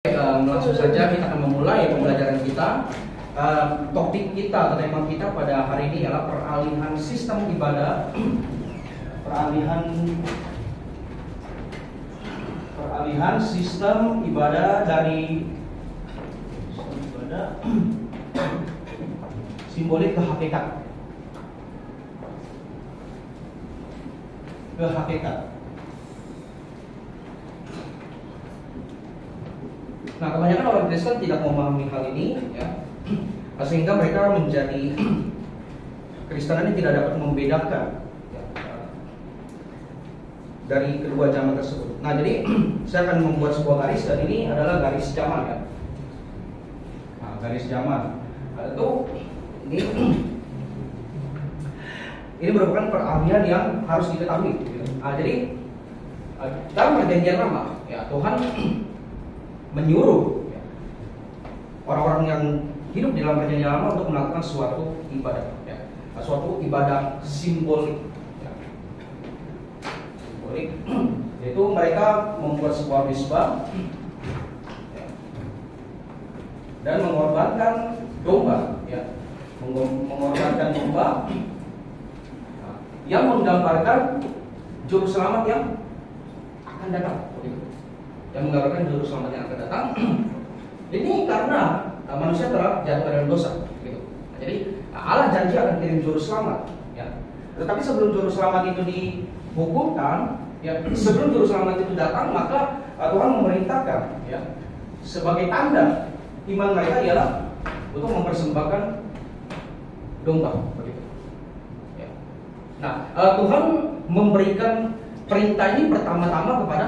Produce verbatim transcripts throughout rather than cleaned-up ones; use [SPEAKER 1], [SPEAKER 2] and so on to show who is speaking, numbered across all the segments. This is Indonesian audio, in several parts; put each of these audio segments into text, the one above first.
[SPEAKER 1] Um, langsung saja kita akan memulai pembelajaran kita. Uh, topik kita atau tema kita pada hari ini adalah peralihan sistem ibadah, peralihan peralihan sistem ibadah dari sistem ibadah simbolik ke hakikat, ke hakikat. Nah, kebanyakan orang Kristen tidak memahami hal ini, ya, sehingga mereka menjadi Kristenan yang tidak dapat membedakan, ya, dari kedua zaman tersebut. Nah, jadi saya akan membuat sebuah garis, dan ini adalah garis zaman, ya. Nah, garis zaman. Nah, itu ini ini merupakan peralihan yang harus diketahui. Nah, jadi dalam perjanjian lama, ya, Tuhan menyuruh orang-orang yang hidup di dalam perjanjian lama untuk melakukan suatu ibadah, ya, suatu ibadah simbolik, ya. Simbolik, yaitu mereka membuat sebuah misbah, ya, dan mengorbankan domba, ya, mengorbankan domba, ya, yang menggambarkan juru selamat yang akan datang. Yang menggambarkan juru selamat yang akan datang. Ini karena uh, manusia telah jatuh dalam dosa, gitu. Nah, jadi Allah janji akan kirim juru selamat, ya. Tetapi sebelum juru selamat itu dihukumkan, ya, sebelum juru selamat itu datang, maka uh, Tuhan memerintahkan, ya, sebagai tanda iman mereka ialah untuk mempersembahkan domba, begitu. Ya. Nah, uh, Tuhan memberikan perintah ini pertama-tama kepada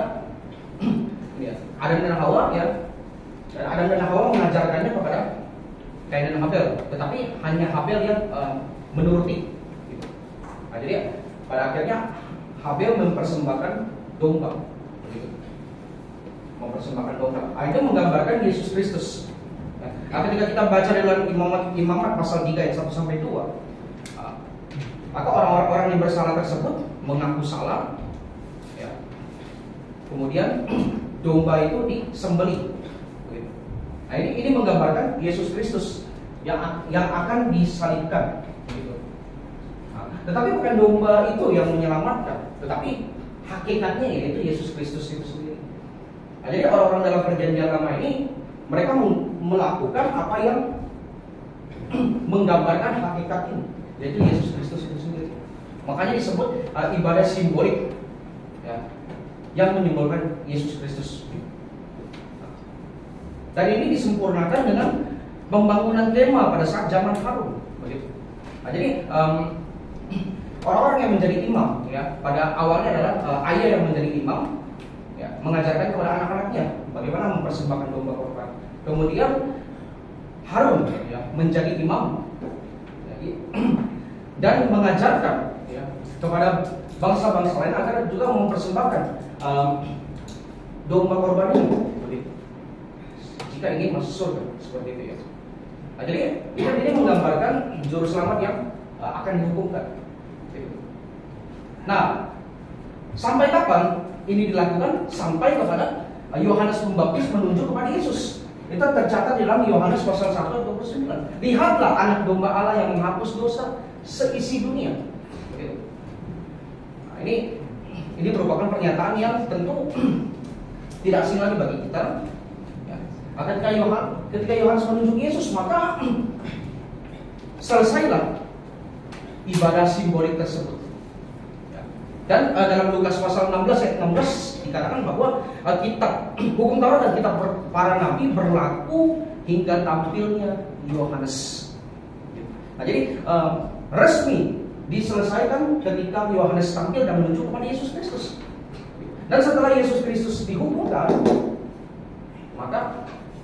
[SPEAKER 1] Adam dan Hawa, ya. Adam dan Hawa mengajarkannya kepada Kain dan Habel, tetapi hanya Habel yang uh, menuruti, gitu. Nah, jadi pada akhirnya Habel mempersembahkan domba, gitu. Mempersembahkan domba. Nah, itu menggambarkan Yesus Kristus. Nah, ketika kita baca dalam Imamat, Imamat pasal tiga ayat satu sampai dua, uh, maka orang-orang yang bersalah tersebut mengaku salah, ya. Kemudian domba itu disembelih. Nah, ini ini menggambarkan Yesus Kristus yang yang akan disalibkan. Nah, tetapi bukan domba itu yang menyelamatkan, tetapi hakikatnya yaitu Yesus Kristus itu sendiri. Nah, jadi orang-orang dalam perjanjian lama ini mereka melakukan apa yang menggambarkan hakikat ini, yaitu Yesus Kristus itu sendiri. Makanya disebut uh, ibadah simbolik, ya, yang menyimbolkan Yesus Kristus. Dan ini disempurnakan dengan pembangunan kemah pada saat zaman Harun, begitu. Nah, jadi um, orang-orang yang menjadi imam, ya, pada awalnya adalah uh, ayah yang menjadi imam, ya, mengajarkan kepada anak-anaknya bagaimana mempersembahkan domba korban. Kemudian Harun, ya, menjadi imam, ya, dan mengajarkan, ya, kepada bangsa-bangsa lain agar juga mempersembahkan um, domba korban ini, begitu, jika ingin masuk surga, seperti itu, ya. Nah, jadi ini, ini menggambarkan juru selamat yang uh, akan dihukumkan, gitu. Nah, sampai kapan ini dilakukan? Sampai kepada uh, Yohanes Pembaptis menunjuk kepada Yesus. Itu tercatat dalam Yohanes pasal satu ayat dua puluh sembilan. Lihatlah anak domba Allah yang menghapus dosa seisi dunia. Gitu. Nah, ini ini merupakan pernyataan yang tentu tidak asing lagi bagi kita. Maka ketika Yohanes, ketika Yohanes menunjuk Yesus, maka selesailah ibadah simbolik tersebut. Ya. Dan uh, dalam Lukas pasal enam belas ayat enam belas dikatakan bahwa uh, kitab hukum Taurat dan kitab para nabi berlaku hingga tampilnya Yohanes. Nah, jadi uh, resmi diselesaikan ketika Yohanes tampil dan menunjuk kepada Yesus Kristus. Dan setelah Yesus Kristus dihukumkan, maka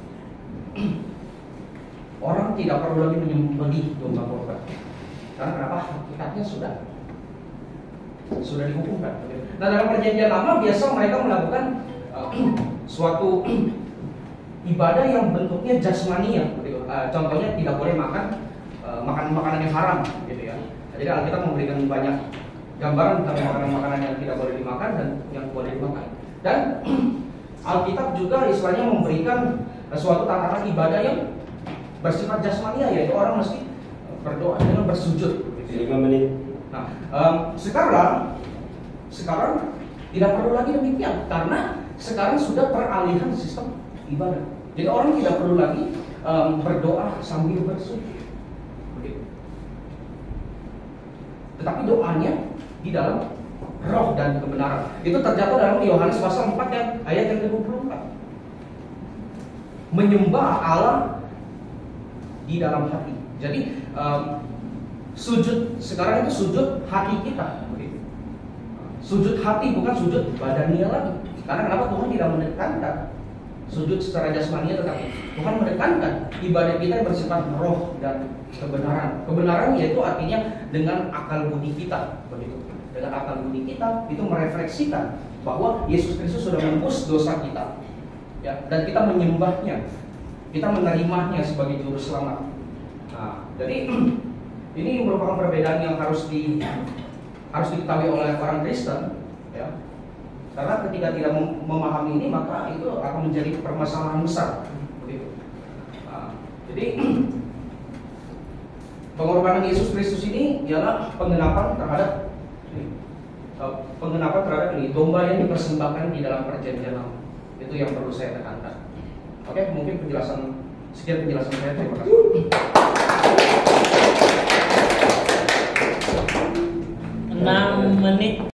[SPEAKER 1] orang tidak perlu lagi menyembelih domba korban. Karena kenapa? Hakikatnya sudah sudah dihukumkan. Nah, dalam perjanjian lama biasa mereka melakukan uh, suatu ibadah yang bentuknya jasmania. Uh, contohnya tidak boleh makan uh, makanan-makanan yang haram, gitu, ya. Jadi Alkitab memberikan banyak gambaran tentang makanan-makanan yang tidak boleh dimakan dan yang boleh dimakan. Dan Alkitab juga istilahnya memberikan suatu tatanan ibadah yang bersifat jasmania, yaitu orang mesti berdoa dengan bersujud.
[SPEAKER 2] lima menit.
[SPEAKER 1] Nah, um, sekarang sekarang tidak perlu lagi demikian karena sekarang sudah peralihan sistem ibadah. Jadi orang tidak perlu lagi um, berdoa sambil bersujud. Begitu. Tetapi doanya di dalam roh dan kebenaran. Itu terjatuh dalam Yohanes pasal empat yang ayat yang ke dua puluh empat. Menyembah Allah di dalam hati. Jadi um, sujud sekarang itu sujud hati kita. Begitu. Sujud hati bukan sujud badannya lagi. Karena kenapa? Tuhan tidak menekankan sujud secara jasmania, tetapi Tuhan menekankan ibadah kita yang bersifat roh dan kebenaran. Kebenaran yaitu artinya dengan akal budi kita, begitu. Dengan akal budi kita itu merefleksikan bahwa Yesus Kristus sudah menembus dosa kita, ya, dan kita menyembahnya, kita menerimanya sebagai juru selamat. Nah, jadi ini merupakan perbedaan yang harus di harus diketahui oleh orang Kristen, ya. Karena ketika tidak memahami ini, maka itu akan menjadi permasalahan besar, begitu. Nah, jadi pengorbanan Yesus Kristus ini ialah penggenapan terhadap ini, penggenapan terhadap ini domba yang dipersembahkan di dalam perjanjian lama. Itu yang perlu saya tekankan. Oke, mungkin penjelasan sekian penjelasan saya. Terima kasih.
[SPEAKER 3] enam menit